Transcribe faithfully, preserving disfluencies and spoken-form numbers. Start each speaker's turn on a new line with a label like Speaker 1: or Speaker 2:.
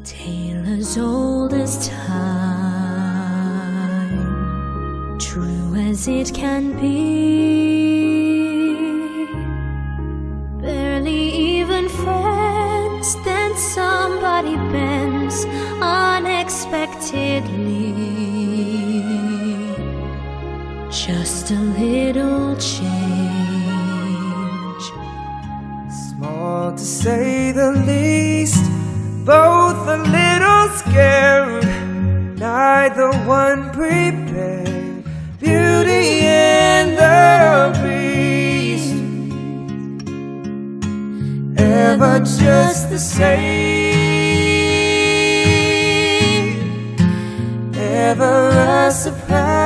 Speaker 1: Tale as old as time, true as it can be. Barely even friends, then somebody bends unexpectedly. Just a little change,
Speaker 2: small to say the least, both a little scared, neither one prepared. Beauty and the Beast, ever just the same, ever a surprise.